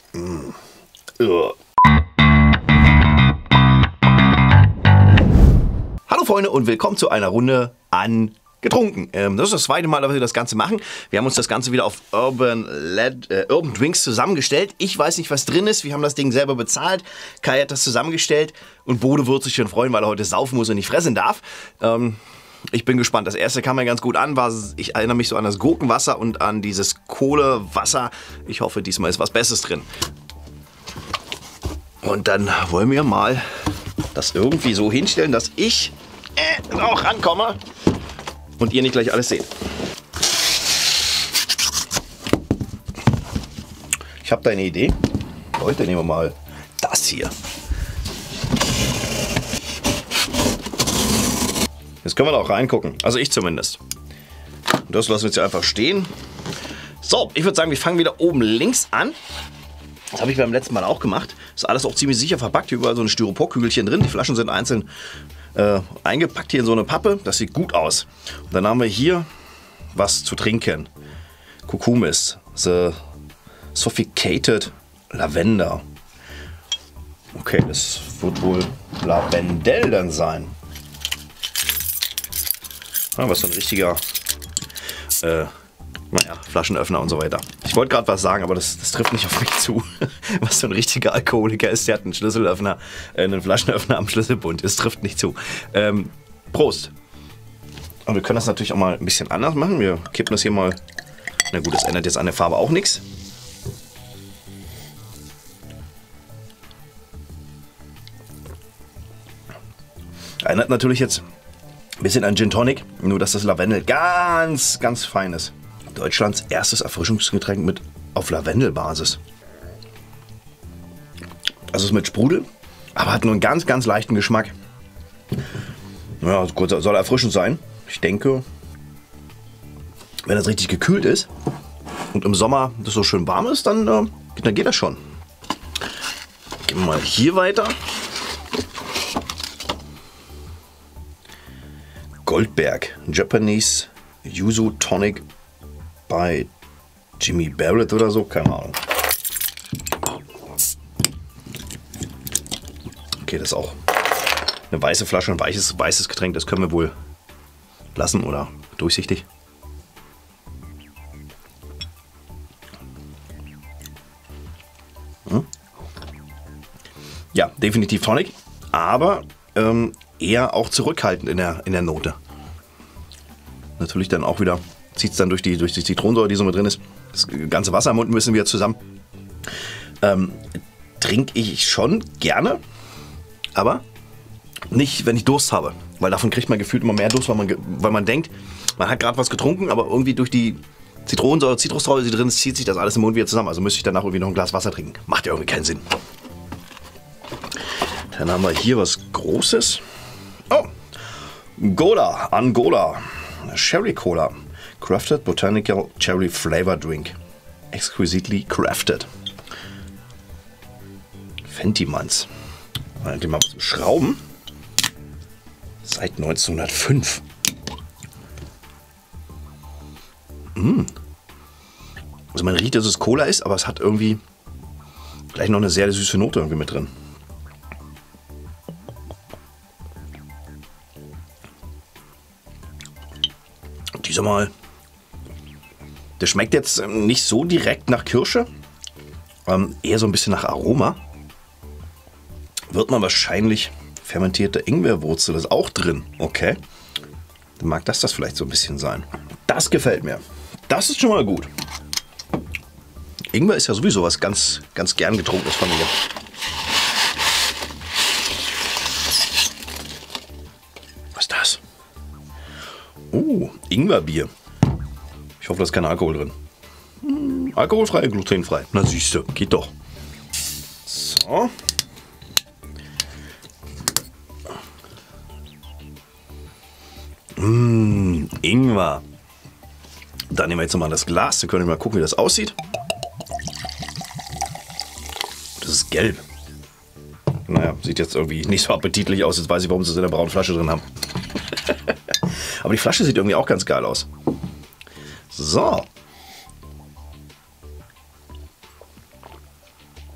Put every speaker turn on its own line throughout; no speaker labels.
Hallo Freunde und willkommen zu einer Runde an getrunken. Das ist das zweite Mal, dass wir das Ganze machen. Wir haben uns das Ganze wieder auf Urban Drinks zusammengestellt. Ich weiß nicht, was drin ist. Wir haben das Ding selber bezahlt. Kai hat das zusammengestellt und Bode wird sich schon freuen, weil er heute saufen muss und nicht fressen darf. Ich bin gespannt. Das erste kam mir ganz gut an. Ich erinnere mich so an das Gurkenwasser und an dieses Kohlewasser. Ich hoffe, diesmal ist was Besseres drin. Und dann wollen wir mal das irgendwie so hinstellen, dass ich auch rankomme und ihr nicht gleich alles seht. Ich habe da eine Idee. Leute, nehmen wir mal das hier. Jetzt können wir da auch reingucken. Also ich zumindest. Und das lassen wir jetzt hier einfach stehen. So, ich würde sagen, wir fangen wieder oben links an. Das habe ich beim letzten Mal auch gemacht. Ist alles auch ziemlich sicher verpackt. Hier überall so ein Styroporkügelchen drin. Die Flaschen sind einzeln eingepackt hier in so eine Pappe. Das sieht gut aus. Und dann haben wir hier was zu trinken. Kukumis. The Sophisticated Lavender. Okay, das wird wohl Lavendel dann sein. Ah, was so ein richtiger naja, Flaschenöffner und so weiter. Ich wollte gerade was sagen, aber das trifft nicht auf mich zu. Was so ein richtiger Alkoholiker ist, der hat einen Schlüsselöffner, einen Flaschenöffner am Schlüsselbund. Es trifft nicht zu. Prost. Und wir können das natürlich auch mal ein bisschen anders machen. Wir kippen das hier mal. Na gut, das ändert jetzt an der Farbe auch nichts. Erinnert natürlich jetzt ein bisschen an Gin Tonic, nur dass das Lavendel ganz, ganz fein ist. Deutschlands erstes Erfrischungsgetränk mit auf Lavendelbasis. Also ist mit Sprudel, aber hat nur einen ganz, ganz leichten Geschmack. Ja, gut, soll erfrischend sein. Ich denke, wenn das richtig gekühlt ist und im Sommer das so schön warm ist, dann geht das schon. Gehen wir mal hier weiter. Goldberg, Japanese Yuzu Tonic bei Jimmy Barrett oder so, keine Ahnung. Okay, das ist auch eine weiße Flasche, ein weißes Getränk, das können wir wohl lassen oder durchsichtig. Ja, definitiv Tonic, aber eher auch zurückhaltend in der Note. Natürlich dann auch wieder, zieht es dann durch die Zitronensäure, die so mit drin ist. Das ganze Wasser im Mund müssen wir zusammen. Trinke ich schon gerne, aber nicht, wenn ich Durst habe. Weil davon kriegt man gefühlt immer mehr Durst, weil man denkt, man hat gerade was getrunken, aber irgendwie durch die Zitronensäure, Zitrussäure, die drin ist, zieht sich das alles im Mund wieder zusammen. Also müsste ich danach irgendwie noch ein Glas Wasser trinken. Macht ja irgendwie keinen Sinn. Dann haben wir hier was Großes. Oh, Gola, Angola, Cherry Cola, Crafted Botanical Cherry Flavor Drink, exquisitely crafted. Fentimans. Die mal schrauben. Seit 1905. Also man riecht, dass es Cola ist, aber es hat irgendwie gleich noch eine sehr süße Note irgendwie mit drin. Mal. Der schmeckt jetzt nicht so direkt nach Kirsche, eher so ein bisschen nach Aroma. Wird man wahrscheinlich fermentierte Ingwerwurzel ist auch drin. Okay, dann mag das vielleicht so ein bisschen sein. Das gefällt mir. Das ist schon mal gut. Ingwer ist ja sowieso was ganz, ganz gern getrunkenes von mir. Was ist das? Oh, Ingwerbier. Ich hoffe, da ist kein Alkohol drin. Alkoholfrei, glutenfrei. Na siehste, geht doch. So. Ingwer. Dann nehmen wir jetzt nochmal das Glas. Dann können wir mal gucken, wie das aussieht. Das ist gelb. Naja, sieht jetzt irgendwie nicht so appetitlich aus. Jetzt weiß ich, warum sie es in der braunen Flasche drin haben. Aber die Flasche sieht irgendwie auch ganz geil aus. So.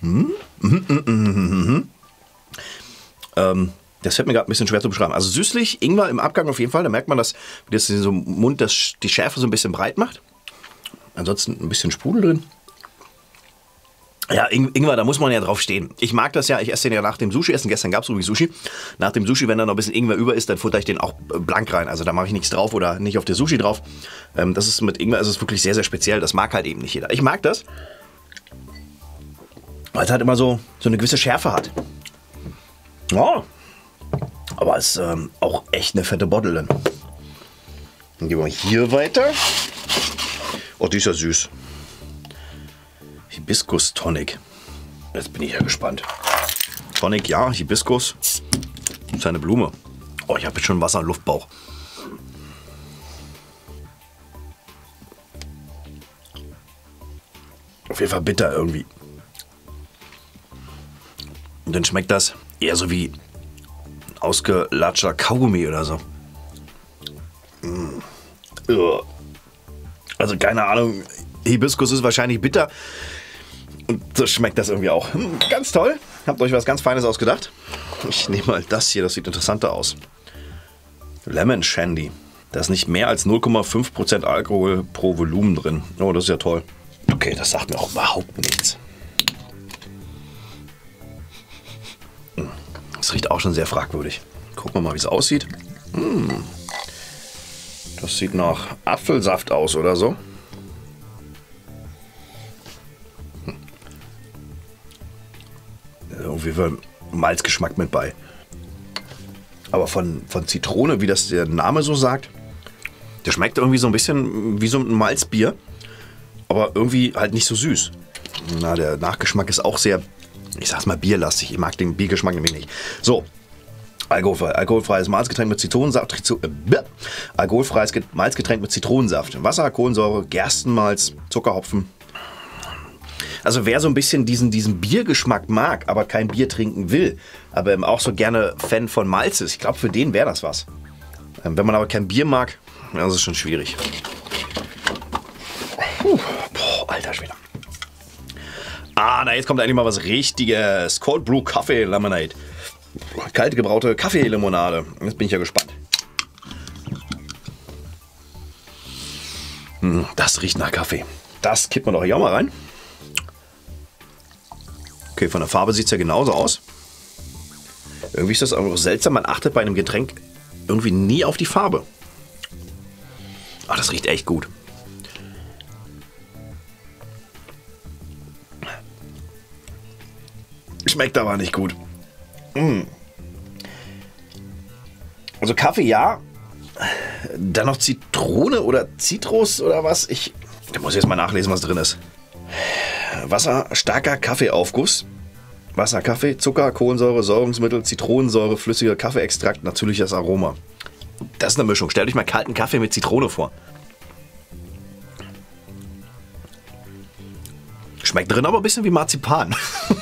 Das fällt mir gerade ein bisschen schwer zu beschreiben. Also süßlich, Ingwer im Abgang auf jeden Fall. Da merkt man, dass das in so im Mund die Schärfe so ein bisschen breit macht. Ansonsten ein bisschen Sprudel drin. Ja, Ingwer, da muss man ja drauf stehen. Ich mag das ja, ich esse den ja nach dem Sushi-Essen. Gestern gab es übrigens Sushi. Nach dem Sushi, wenn da noch ein bisschen Ingwer über ist, dann futter ich den auch blank rein. Also da mache ich nichts drauf oder nicht auf der Sushi drauf. Das ist mit Ingwer ist es wirklich sehr, sehr speziell. Das mag halt eben nicht jeder. Ich mag das, weil es halt immer so eine gewisse Schärfe hat. Ja, aber es ist auch echt eine fette Bottle dann. Dann gehen wir hier weiter. Oh, die ist ja süß. Hibiskus Tonic. Jetzt bin ich ja gespannt. Tonic, ja, Hibiskus. Das ist eine Blume. Oh, ich habe jetzt schon Wasser im Luftbauch. Auf jeden Fall bitter irgendwie. Und dann schmeckt das eher so wie ausgelatschter Kaugummi oder so. Also keine Ahnung. Hibiskus ist wahrscheinlich bitter. Und so schmeckt das irgendwie auch. Ganz toll. Habt euch was ganz Feines ausgedacht. Ich nehme mal das hier, das sieht interessanter aus. Lemon Shandy. Da ist nicht mehr als 0,5% Alkohol pro Volumen drin. Oh, das ist ja toll. Okay, das sagt mir auch überhaupt nichts. Das riecht auch schon sehr fragwürdig. Gucken wir mal, wie es aussieht. Das sieht nach Apfelsaft aus oder so. Irgendwie war Malzgeschmack mit bei. Aber von Zitrone, wie das der Name so sagt, der schmeckt irgendwie so ein bisschen wie so ein Malzbier, aber irgendwie halt nicht so süß. Na, der Nachgeschmack ist auch sehr, ich sag's mal, bierlastig. Ich mag den Biergeschmack nämlich nicht. So, alkoholfrei. Alkoholfreies Malzgetränk mit Zitronensaft. Alkoholfreies Malzgetränk mit Zitronensaft. Wasser, Kohlensäure, Gerstenmalz, Zuckerhopfen. Also wer so ein bisschen diesen Biergeschmack mag, aber kein Bier trinken will, aber auch so gerne Fan von Malz ist, ich glaube, für den wäre das was. Wenn man aber kein Bier mag, das ist schon schwierig. Boah, alter Schwede. Na, jetzt kommt eigentlich mal was Richtiges. Cold Brew Kaffee Lemonade. Kalt gebraute Kaffeelimonade. Jetzt bin ich ja gespannt. Das riecht nach Kaffee. Das kippt man doch hier auch mal rein. Okay, von der Farbe sieht es ja genauso aus. Irgendwie ist das auch seltsam. Man achtet bei einem Getränk irgendwie nie auf die Farbe. Ach, das riecht echt gut. Schmeckt aber nicht gut. Also Kaffee ja. Dann noch Zitrone oder Zitrus oder was? Ich muss jetzt mal nachlesen, was drin ist. Wasser, starker Kaffeeaufguss. Wasser, Kaffee, Zucker, Kohlensäure, Säurungsmittel, Zitronensäure, flüssiger Kaffeeextrakt, natürliches Aroma. Das ist eine Mischung. Stellt euch mal kalten Kaffee mit Zitrone vor. Schmeckt drin aber ein bisschen wie Marzipan.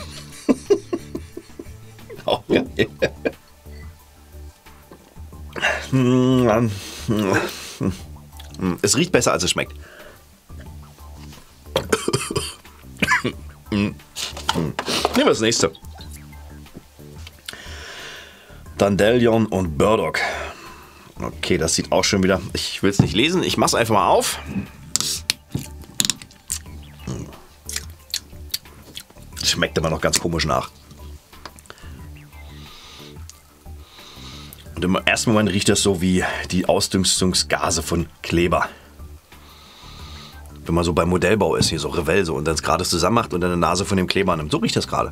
Oh, ja. Es riecht besser, als es schmeckt. Nehmen wir das nächste. Dandelion und Burdock. Okay, das sieht auch schon wieder. Ich will es nicht lesen. Ich mache es einfach mal auf. Schmeckt immer noch ganz komisch nach. Und im ersten Moment riecht das so wie die Ausdünstungsgase von Kleber. Wenn man so beim Modellbau ist, hier so Revell so und dann es gerade zusammen macht und dann eine Nase von dem Kleber nimmt. So riecht das gerade.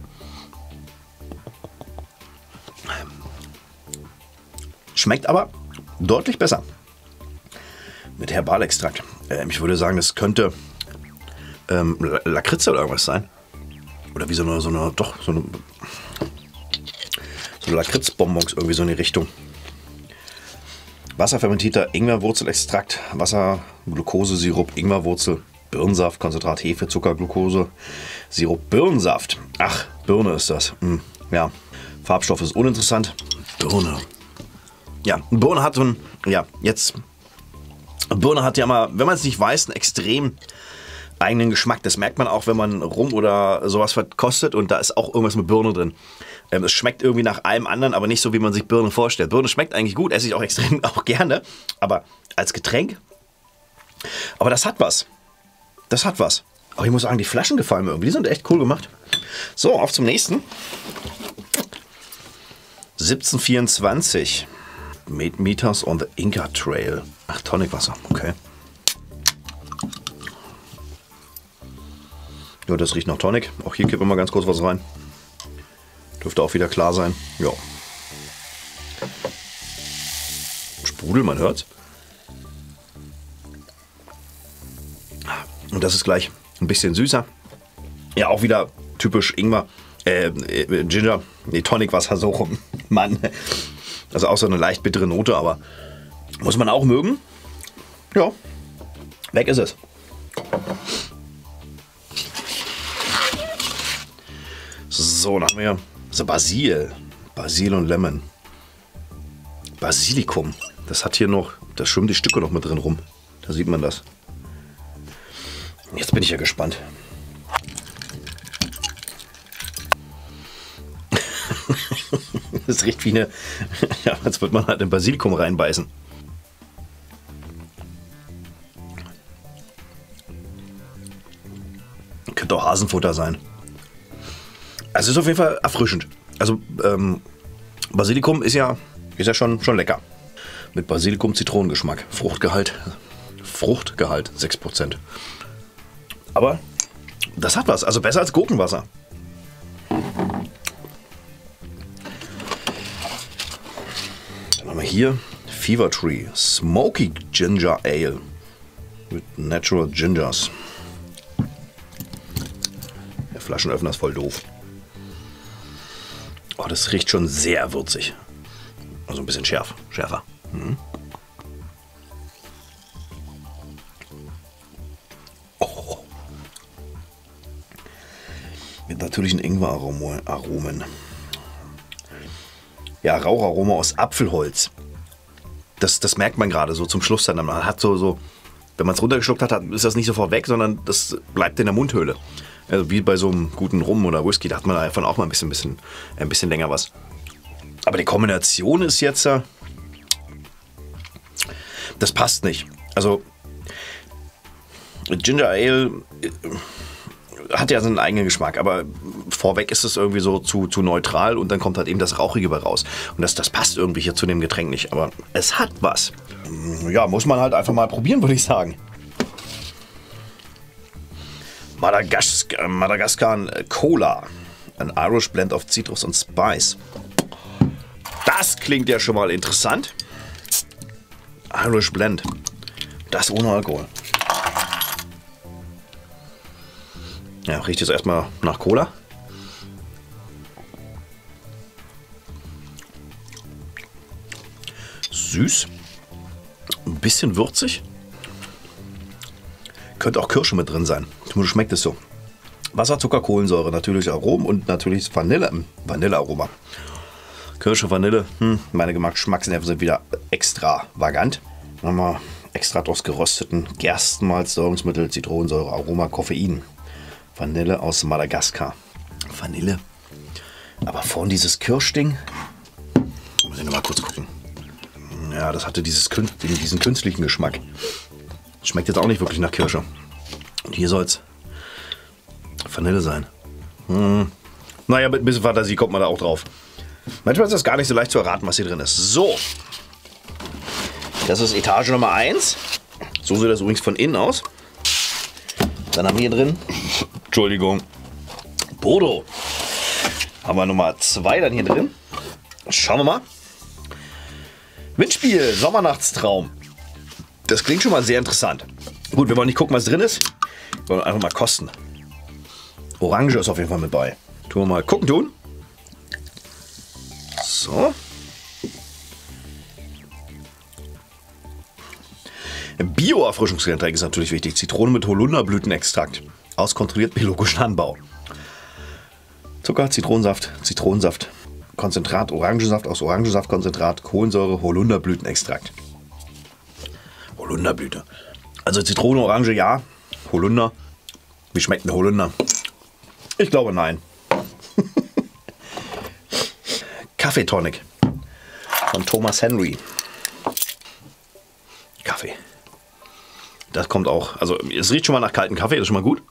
Schmeckt aber deutlich besser. Mit Herbalextrakt. Ich würde sagen, das könnte Lakritze oder irgendwas sein. Oder wie so eine Lakritzbonbons, irgendwie so in die Richtung. Wasserfermentierter Ingwerwurzelextrakt, Wasser, Glukosesirup, Ingwerwurzel, Birnensaft, Konzentrat, Hefe, Zucker, Glukose, Sirup, Birnensaft. Ach, Birne ist das. Ja, Farbstoff ist uninteressant. Birne. Ja, Birne hat so ein, ja, jetzt, Birne hat ja mal, wenn man es nicht weiß, einen extrem eigenen Geschmack. Das merkt man auch, wenn man Rum oder sowas verkostet und da ist auch irgendwas mit Birne drin. Es schmeckt irgendwie nach allem anderen, aber nicht so, wie man sich Birne vorstellt. Birne schmeckt eigentlich gut, esse ich auch extrem auch gerne, aber als Getränk. Aber das hat was. Das hat was. Aber ich muss sagen, die Flaschen gefallen mir irgendwie. Die sind echt cool gemacht. So, auf zum nächsten. 1724. Meters on the Inca Trail. Ach, Tonicwasser. Okay. Ja, das riecht nach Tonic. Auch hier kippen wir mal ganz kurz was rein. Dürfte auch wieder klar sein. Ja. Sprudel, man hört's. Und das ist gleich ein bisschen süßer. Ja, auch wieder typisch Ingwer. Ginger. Nee, Tonicwasser so rum. Mann. Also auch so eine leicht bittere Note, aber muss man auch mögen. Ja. Weg ist es. So, dann haben wir so Basil. Basil und Lemon. Basilikum. Das hat hier noch, da schwimmen die Stücke noch mit drin rum. Da sieht man das. Jetzt bin ich ja gespannt. Das riecht wie eine, ja, als würde man halt in Basilikum reinbeißen. Könnte auch Hasenfutter sein. Also ist auf jeden Fall erfrischend. Also Basilikum ist ja schon lecker. Mit Basilikum-Zitronengeschmack. Fruchtgehalt 6%. Aber das hat was. Also besser als Gurkenwasser. Dann haben wir hier Fever Tree Smoky Ginger Ale mit Natural Gingers. Der Flaschenöffner ist voll doof. Oh, das riecht schon sehr würzig. Also ein bisschen schärfer. Mhm. Oh. Mit natürlichen Ingwer-Aromen. Ja, Raucharoma aus Apfelholz. Das merkt man gerade so zum Schluss dann. Man hat so, wenn man es runtergeschluckt hat, ist das nicht sofort weg, sondern das bleibt in der Mundhöhle. Also wie bei so einem guten Rum oder Whisky, da hat man davon auch mal ein bisschen länger was. Aber die Kombination ist jetzt, das passt nicht. Also Ginger Ale hat ja seinen eigenen Geschmack, aber vorweg ist es irgendwie so zu neutral und dann kommt halt eben das Rauchige bei raus. Und das passt irgendwie hier zu dem Getränk nicht, aber es hat was. Ja, muss man halt einfach mal probieren, würde ich sagen. Madagascar Cola. Ein Irish Blend of Citrus und Spice. Das klingt ja schon mal interessant. Irish Blend. Das ohne Alkohol. Ja, riecht jetzt erstmal nach Cola. Süß. Ein bisschen würzig. Könnte auch Kirsche mit drin sein. Zumindest schmeckt es so. Wasser, Zucker, Kohlensäure, natürliche Aromen und natürlich Vanillearoma. Kirsche, Vanille, meine Geschmacksnerven sind wieder extravagant. Dann haben wir Extrakt aus gerösteten Gerstenmalz, Säurungsmittel, Zitronensäure, Aroma, Koffein. Vanille aus Madagaskar. Vanille. Aber vorhin dieses Kirschding. Muss ich noch mal kurz gucken. Ja, das hatte diesen künstlichen Geschmack. Schmeckt jetzt auch nicht wirklich nach Kirsche. Und hier soll es Vanille sein. Naja, mit ein bisschen Fantasie kommt man da auch drauf. Manchmal ist das gar nicht so leicht zu erraten, was hier drin ist. So. Das ist Etage Nummer 1. So sieht das übrigens von innen aus. Dann haben wir hier drin, Entschuldigung, Bodo. Haben wir Nummer 2 dann hier drin. Schauen wir mal. Windspiel, Sommernachtstraum. Das klingt schon mal sehr interessant. Gut, wir wollen nicht gucken, was drin ist. Wir wollen einfach mal kosten. Orange ist auf jeden Fall mit bei. Tun wir mal gucken tun. So. Bio-Erfrischungsgetränk ist natürlich wichtig. Zitrone mit Holunderblütenextrakt. Aus kontrolliert biologischen Anbau. Zucker, Zitronensaft, Konzentrat, Orangensaft aus Orangensaftkonzentrat, Kohlensäure, Holunderblütenextrakt. Holunderblüte. Also Zitrone, Orange, ja. Holunder. Wie schmeckt ein Holunder? Ich glaube nein. Kaffeetonic von Thomas Henry. Kaffee. Das kommt auch, also es riecht schon mal nach kaltem Kaffee, das ist schon mal gut.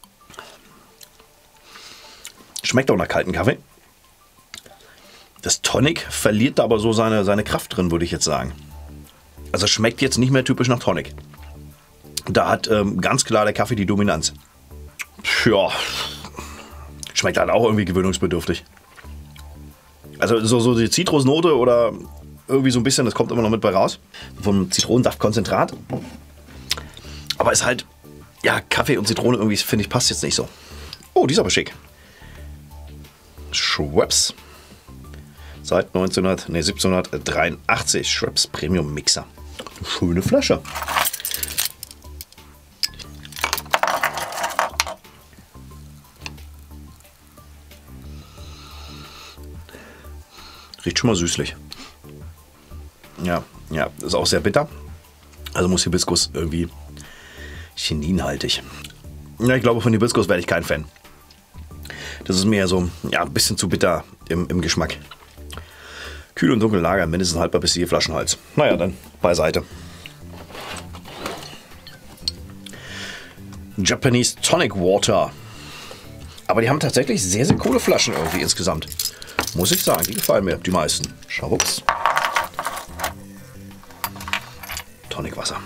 Schmeckt auch nach kaltem Kaffee. Das Tonic verliert da aber so seine Kraft drin, würde ich jetzt sagen. Also schmeckt jetzt nicht mehr typisch nach Tonic. Da hat ganz klar der Kaffee die Dominanz. Ja, schmeckt halt auch irgendwie gewöhnungsbedürftig. Also so die Zitrusnote oder irgendwie so ein bisschen, das kommt immer noch mit bei raus. Vom Zitronensaftkonzentrat. Aber ist halt, ja, Kaffee und Zitrone irgendwie, finde ich, passt jetzt nicht so. Oh, die ist aber schick. Schweppes. Seit 1783. Schweppes Premium Mixer. Schöne Flasche. Riecht schon mal süßlich. Ja, ist auch sehr bitter. Also muss Hibiskus irgendwie chininhaltig. Ja, ich glaube, von Hibiskus werde ich kein Fan. Das ist mir so, ja, ein bisschen zu bitter im Geschmack. Kühl und dunkel lagern, mindestens haltbar bis hier Flaschenhals. Naja, dann beiseite. Japanese Tonic Water. Aber die haben tatsächlich sehr, sehr coole Flaschen irgendwie insgesamt. Muss ich sagen, die gefallen mir, die meisten. Schwupps. Tonicwasser.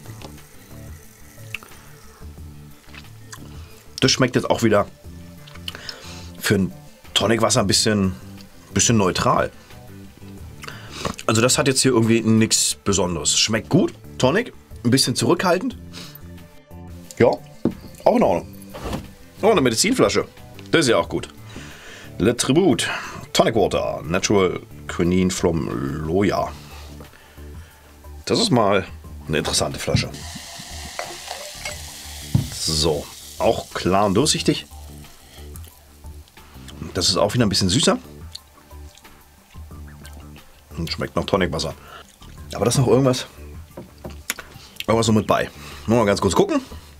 Das schmeckt jetzt auch wieder für ein Tonicwasser ein bisschen neutral. Also das hat jetzt hier irgendwie nichts Besonderes. Schmeckt gut, Tonic, ein bisschen zurückhaltend. Ja, auch in Ordnung. Oh, eine Medizinflasche. Das ist ja auch gut. Le Tribute. Tonic Water. Natural Quinine from Loya. Das ist mal eine interessante Flasche. So, auch klar und durchsichtig. Das ist auch wieder ein bisschen süßer. Und schmeckt nach Tonicwasser. Aber da ist noch irgendwas so mit bei. Mal ganz kurz gucken.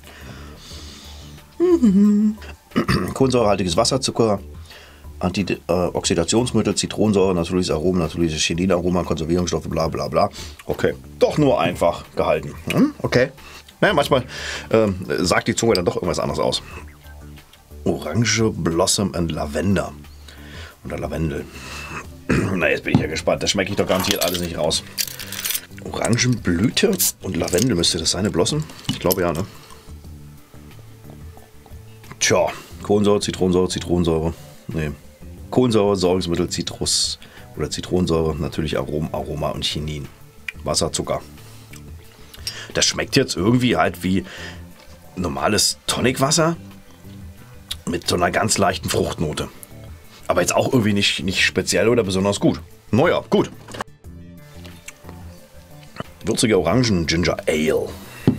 Kohlensäurehaltiges Wasser, Zucker, Antioxidationsmittel, Zitronensäure, natürliches Aromen, natürliches Chininaroma, Konservierungsstoffe, bla bla bla. Okay, doch nur einfach gehalten. Okay. Naja, manchmal sagt die Zunge dann doch irgendwas anderes aus. Orange, Blossom und Lavender. Oder Lavendel. Na, jetzt bin ich ja gespannt. Das schmecke ich doch garantiert alles nicht raus. Orangenblüte und Lavendel müsste das sein, Blossom? Ich glaube ja, ne? Tja, Kohlensäure, Zitronensäure. Nee. Kohlensäure, Säurungsmittel, Zitrus oder Zitronensäure, natürlich Aromen, Aroma und Chinin. Wasser, Zucker. Das schmeckt jetzt irgendwie halt wie normales Tonicwasser mit so einer ganz leichten Fruchtnote. Aber jetzt auch irgendwie nicht speziell oder besonders gut. Naja, gut. Würzige Orangen Ginger Ale.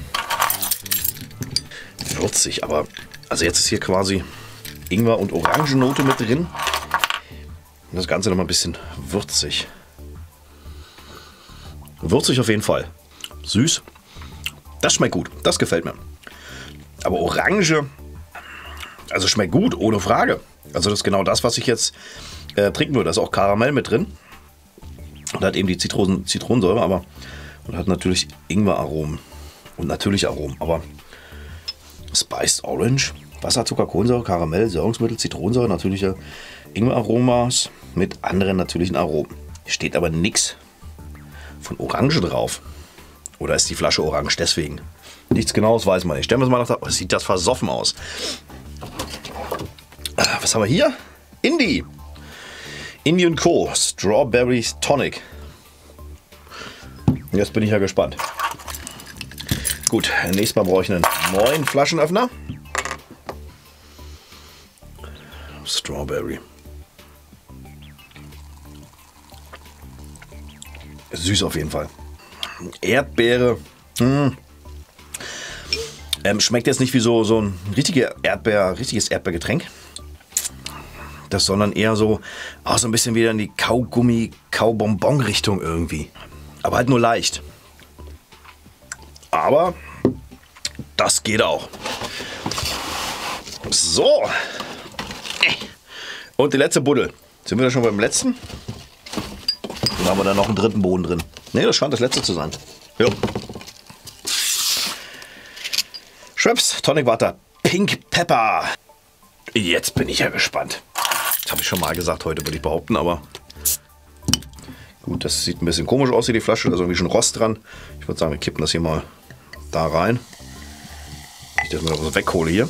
Würzig, aber also jetzt ist hier quasi Ingwer- und Orangennote mit drin. Und das Ganze noch mal ein bisschen würzig. Würzig auf jeden Fall. Süß. Das schmeckt gut. Das gefällt mir. Aber Orange, also schmeckt gut, ohne Frage. Also das ist genau das, was ich jetzt trinken würde. Da ist auch Karamell mit drin. Und hat eben die Zitronensäure, aber und hat natürlich Ingwer-Aromen. Und natürlich Aromen, aber Spiced Orange, Wasser, Zucker, Kohlensäure, Karamell, Säurungsmittel, Zitronensäure, natürliche Ingwer-Aromas mit anderen natürlichen Aromen. Steht aber nichts von Orange drauf. Oder ist die Flasche orange deswegen? Nichts Genaues weiß man nicht. Stellen wir es mal nach da. Oh, sieht das versoffen aus. Was haben wir hier? Indie. Indie & Co. Strawberry Tonic. Jetzt bin ich ja gespannt. Gut, nächstes Mal brauche ich einen neuen Flaschenöffner. Strawberry. Süß auf jeden Fall. Erdbeere. Schmeckt jetzt nicht wie so ein richtiges Erdbeergetränk. Das, sondern eher so ein bisschen wieder in die Kaugummi-Kaubonbon-Richtung irgendwie. Aber halt nur leicht. Aber das geht auch. So. Und die letzte Buddel. Sind wir da schon beim letzten? Oder haben wir da noch einen dritten Boden drin? Ne, das scheint das letzte zu sein. Jo. Schweppes Tonic Water Pink Pepper. Jetzt bin ich ja gespannt. Das habe ich schon mal gesagt heute, würde ich behaupten, aber gut, das sieht ein bisschen komisch aus hier, die Flasche. Da ist irgendwie schon Rost dran. Ich würde sagen, wir kippen das hier mal da rein. Ich das mal so weghole hier.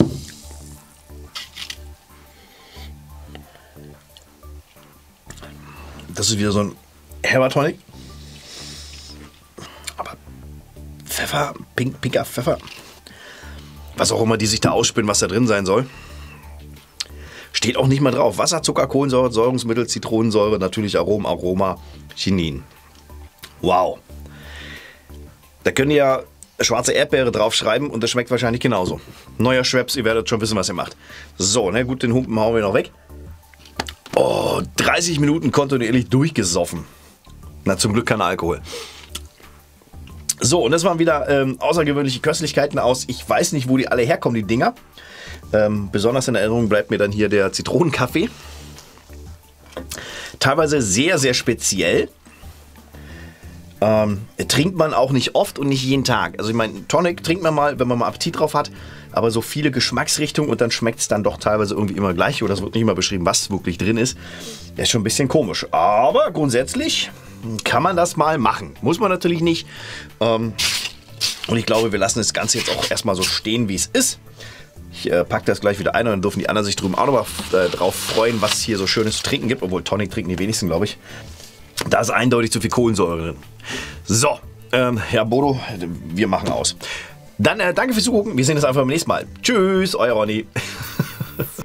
Das ist wieder so ein herber Tonic. Aber Pfeffer, pinker Pfeffer. Was auch immer die sich da ausspinnen, was da drin sein soll. Steht auch nicht mal drauf. Wasser, Zucker, Kohlensäure, Säurungsmittel, Zitronensäure, natürlich Aromen, Aroma, Chinin. Wow. Da könnt ihr ja schwarze Erdbeere draufschreiben und das schmeckt wahrscheinlich genauso. Neuer Schweppes, ihr werdet schon wissen, was ihr macht. So, na gut, den Humpen hauen wir noch weg. Oh, 30 Minuten kontinuierlich durchgesoffen. Na, zum Glück kein Alkohol. So, und das waren wieder außergewöhnliche Köstlichkeiten aus. Ich weiß nicht, wo die alle herkommen, die Dinger. Besonders in Erinnerung bleibt mir dann hier der Zitronenkaffee. Teilweise sehr, sehr speziell. Trinkt man auch nicht oft und nicht jeden Tag. Also ich meine, Tonic trinkt man mal, wenn man mal Appetit drauf hat. Aber so viele Geschmacksrichtungen und dann schmeckt es dann doch teilweise irgendwie immer gleich. Oder es wird nicht immer beschrieben, was wirklich drin ist. Das ist schon ein bisschen komisch. Aber grundsätzlich kann man das mal machen. Muss man natürlich nicht. Und ich glaube, wir lassen das Ganze jetzt auch erstmal so stehen, wie es ist. Ich packe das gleich wieder ein und dann dürfen die anderen sich drüben auch noch mal drauf freuen, was es hier so Schönes zu trinken gibt. Obwohl Tonic trinken die wenigsten, glaube ich. Da ist eindeutig zu viel Kohlensäure drin. So, Herr Bodo, wir machen aus. Dann danke fürs Zugucken. Wir sehen uns einfach beim nächsten Mal. Tschüss, euer Ronny.